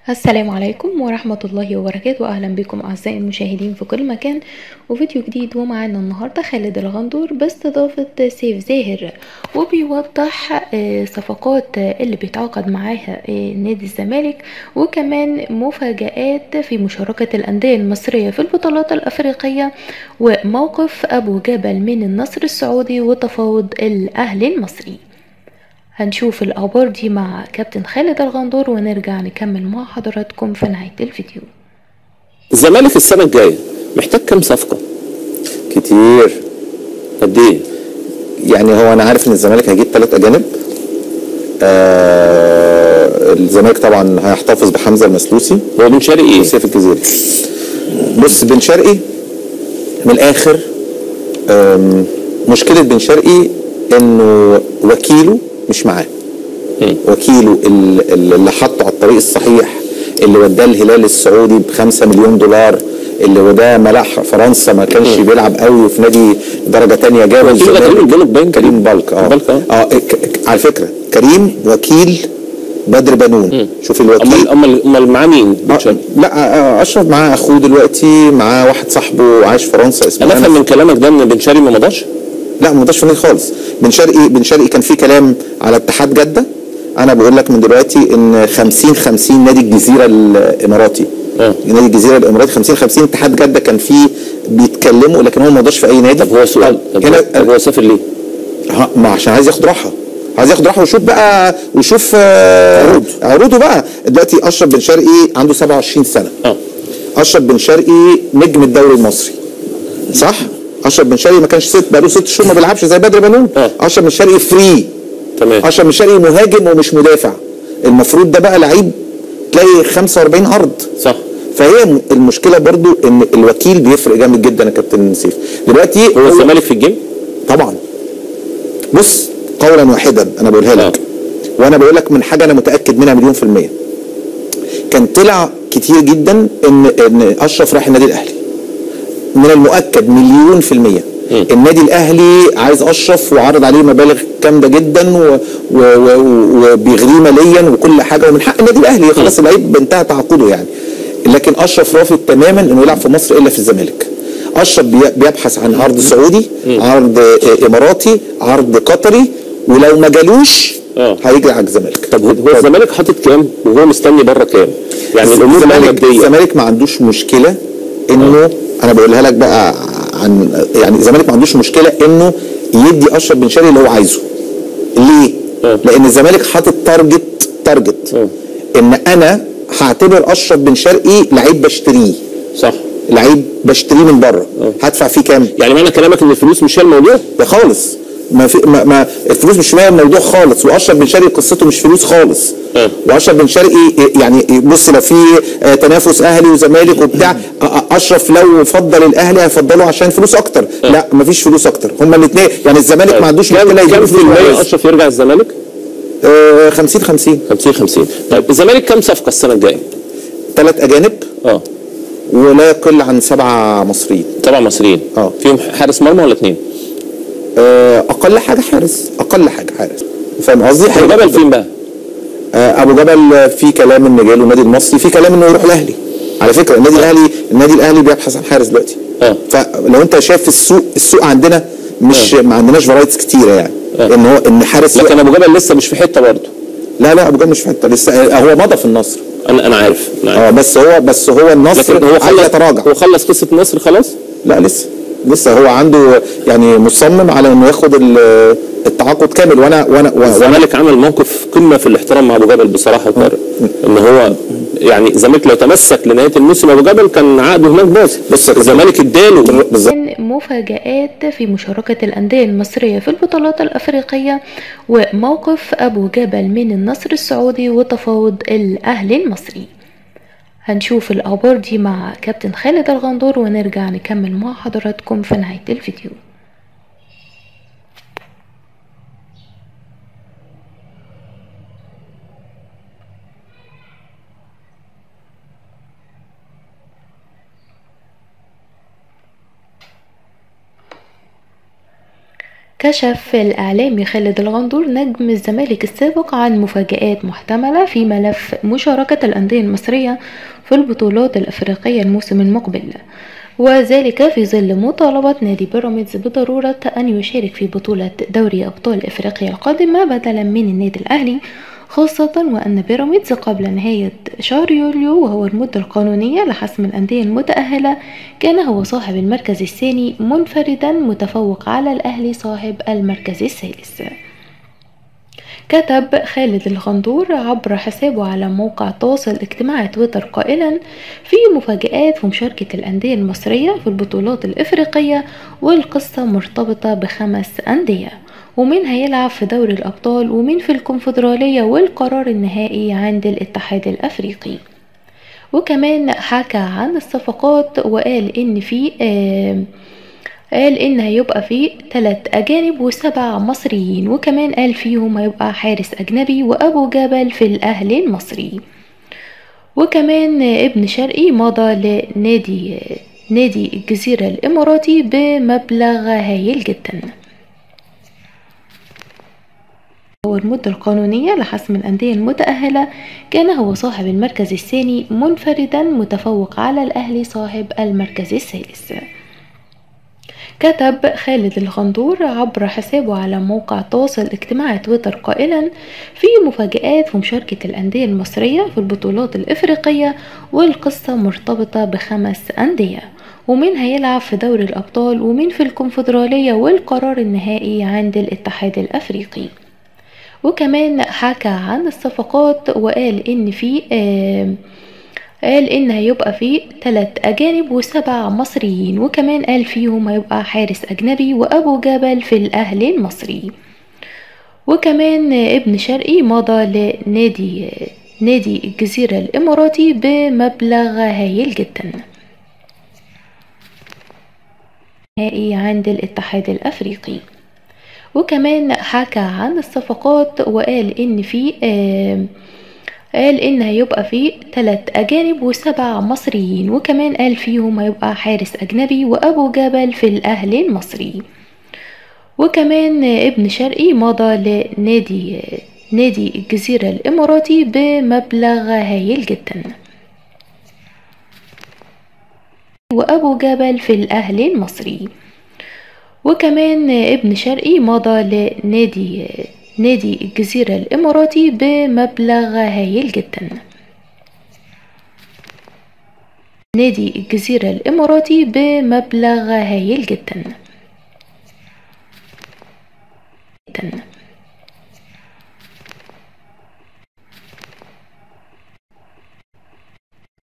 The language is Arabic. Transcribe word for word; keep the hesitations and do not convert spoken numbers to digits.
السلام عليكم ورحمة الله وبركاته. أهلا بكم أعزائي المشاهدين في كل مكان وفيديو جديد. ومعانا النهاردة خالد الغندور باستضافة سيف زاهر، وبيوضح آه، صفقات آه، اللي بيتعاقد معاها آه، نادي الزمالك، وكمان مفاجآت في مشاركة الأندية المصرية في البطولات الأفريقية، وموقف أبو جبل من النصر السعودي وتفاوض الأهلي المصري. هنشوف الأخبار دي مع كابتن خالد الغندور ونرجع نكمل مع حضراتكم في نهاية الفيديو. الزمالك السنة الجاية محتاج كام صفقة؟ كتير. قد ايه؟ يعني هو انا عارف ان الزمالك هيجيب ثلاث اجانب. آه الزمالك طبعا هيحتفظ بحمزه المسلوسي. هو بن شرقي ايه؟ وسيف الجزيري. بص، بن شرقي من الاخر، مشكله بن شرقي انه وكيله مش معاه. م. وكيله اللي حطه على الطريق الصحيح، اللي وداه الهلال السعودي بخمسة مليون دولار، اللي وداه ملاح فرنسا ما كانش م. بيلعب قوي في نادي درجه ثانيه جابه الزمالك. كريم بالك باين كريم بالك اه, بالك اه. آه على فكره كريم وكيل بدر بنون. م. شوف الوكيل. امال امال معاه مين؟ آه لا آه اشرف معاه اخوه دلوقتي، معاه واحد صاحبه عايش في فرنسا اسمه. انا افهم من كلامك ده ان بن شرقي ما مضاش؟ لا ما مضاش في النادي خالص. بن شرقي بن شرقي كان في كلام على اتحاد جده. انا بقول لك من دلوقتي ان خمسين خمسين نادي الجزيره الاماراتي. اه نادي الجزيره الاماراتي خمسين خمسين. اتحاد جده كان فيه بيتكلموا، لكن هو ما مضاش في اي نادي. طب هو سؤال، طب هو, طب هو سافر ليه؟ ها، ما عشان عايز ياخد راحه. عايز ياخد راحه ويشوف بقى ويشوف آه عروض عروضه بقى. دلوقتي اشرف بن شرقي عنده سبعة وعشرين سنه. اه اشرف بن شرقي نجم الدوري المصري، صح؟ اشرف بن شرقي ما كانش ست بقاله ست شهور ما بيلعبش زي بدر بنون. اه اشرف بن شرقي فري. تمام. اشرف بن شرقي مهاجم ومش مدافع. المفروض ده بقى لعيب تلاقي خمسة وأربعين عرض. صح. فهي المشكله برضو ان الوكيل بيفرق جامد جدا يا كابتن سيف. دلوقتي هو الزمالك في الجيم؟ طبعا. بص، قولا واحدا انا بقولها لك. آه. وانا بقول لك من حاجه انا متاكد منها مليون في الميه. كان طلع كتير جدا ان ان اشرف راح النادي الاهلي. من المؤكد مليون في الميه م. النادي الاهلي عايز اشرف وعرض عليه مبالغ جامده جدا وبيغريه ماليا وكل حاجه، ومن حق النادي الاهلي خلاص اللعيب انتهى تعاقده يعني. لكن اشرف رافض تماما انه يلعب في مصر الا في الزمالك. اشرف بيبحث عن عرض سعودي، م. عرض اماراتي، عرض قطري، ولو ما جالوش اه هيجي على الزمالك. طب هو الزمالك حاطط كام وهو مستني بره كام؟ يعني الامور الماديه. الزمالك ما عندوش مشكله انه اه. انا بقولها لك بقى عن يعني الزمالك ما عندوش مشكله انه يدي اشرف بن شرقي اللي هو عايزه. ليه؟ اه. لان الزمالك حاطط تارجت تارجت اه. ان انا هعتبر اشرف بن شرقي لعيب بشتريه. صح. لعيب بشتريه من بره. هدفع فيه كام؟ يعني معنى كلامك ان الفلوس مش هي الموضوع؟ ده خالص. ما في ما, ما الفلوس مش هي الموضوع خالص. واشرف بن شرقي قصته مش فلوس خالص. اه. واشرف بن شرقي يعني بص، لو في تنافس اهلي وزمالك وبتاع، اشرف لو فضل الاهلي هيفضله عشان فلوس اكتر. اه. لا مفيش فلوس اكتر. هما الاثنين يعني الزمالك اه. ما عندوش مشكله يجيب فلوس. اشرف يرجع الزمالك؟ آه خمسين خمسين. خمسين خمسين. طيب الزمالك كام صفقه السنه الجايه؟ ثلاث اجانب اه ولا يقل عن سبعه مصريين. سبعه مصريين اه فيهم حارس مرمى ولا اثنين؟ اقل حاجه حارس. اقل حاجه حارس. فاهم قصدي؟ ابو جبل فين بقى؟ ابو جبل في كلام ان جاله النادي المصري، في كلام انه يروح الاهلي. على فكره النادي آه. الاهلي النادي الاهلي بيبحث عن حارس دلوقتي. اه فلو انت شايف السوق السوق عندنا مش آه. ما عندناش فرايتس كتيره يعني. آه. ان هو ان حارس. لكن ابو جبل لسه مش في حته برضه. لا لا ابو جبل مش في حته لسه. هو مضى في النصر. انا انا عارف. اه بس هو بس هو النصر هو خلص يتراجع. هو خلص قصه النصر خلاص؟ لا لسه لسه هو عنده يعني مصمم على انه ياخد التعاقد كامل. وانا وانا الزمالك عمل موقف قمه في الاحترام مع ابو جبل بصراحه طارق. ان هو يعني الزمالك لو تمسك لنهايه الموسم ابو جبل كان عقده هناك باظ. بص الزمالك اداله من مفاجآت في مشاركة الأندية المصرية في البطولات الأفريقية، وموقف أبو جبل من النصر السعودي وتفاوض الأهلي المصري. هنشوف الأخبار دي مع كابتن خالد الغندور ونرجع نكمل مع حضراتكم في نهاية الفيديو. كشف الإعلامي خالد الغندور نجم الزمالك السابق عن مفاجآت محتملة في ملف مشاركة الأندية المصرية في البطولات الأفريقية الموسم المقبل، وذلك في ظل مطالبة نادي بيراميدز بضرورة أن يشارك في بطولة دوري أبطال إفريقيا القادمة بدلا من النادي الأهلي، خاصة وأن بيراميدز قبل نهاية شهر يوليو وهو المدة القانونية لحسم الأندية المتأهلة كان هو صاحب المركز الثاني منفردا متفوق على الأهلي صاحب المركز الثالث. كتب خالد الغندور عبر حسابه على موقع التواصل الاجتماعي تويتر قائلا: في مفاجآت في مشاركة الأندية المصرية في البطولات الإفريقية، والقصة مرتبطة بخمس أندية، ومين هيلعب في دوري الأبطال ومين في الكونفدرالية، والقرار النهائي عند الاتحاد الأفريقي. وكمان حكى عن الصفقات وقال إن في آه قال إن هيبقى فيه ثلاث أجانب وسبع مصريين، وكمان قال فيهم هيبقى حارس أجنبي وأبو جبل في الأهلي المصري. وكمان ابن شرقي مضى لنادي نادي الجزيرة الإماراتي بمبلغ هايل جدا. هو المدة القانونية لحسم الأندية المتأهلة كان هو صاحب المركز الثاني منفردا متفوق على الأهلي صاحب المركز الثالث. كتب خالد الغندور عبر حسابه على موقع التواصل الاجتماعي تويتر قائلا: في مفاجآت في مشاركة الأندية المصرية في البطولات الإفريقية، والقصة مرتبطة بخمس أندية، ومين هيلعب في دوري الأبطال ومين في الكونفدرالية، والقرار النهائي عند الاتحاد الأفريقي. وكمان حكى عن الصفقات وقال إن في آه قال إن هيبقى فيه ثلاث أجانب وسبع مصريين، وكمان قال فيهم هيبقى حارس أجنبي وأبو جبل في الأهلي المصري. وكمان ابن شرقي مضى لنادي نادي الجزيرة الإماراتي بمبلغ هايل جدا نهائي عند الاتحاد الأفريقي. وكمان حكى عن الصفقات وقال إن في آه قال إن هيبقى فيه ثلاث أجانب وسبع مصريين، وكمان قال فيهم هيبقى حارس أجنبي وأبو جبل في الأهلي المصري. وكمان ابن شرقي مضى لنادي نادي الجزيرة الإماراتي بمبلغ هايل جدا وأبو جبل في الأهلي المصري. وكمان ابن شرقي مضى لنادي نادي الجزيرة الإماراتي بمبلغ هايل جدا نادي الجزيرة الإماراتي بمبلغ هايل جدا.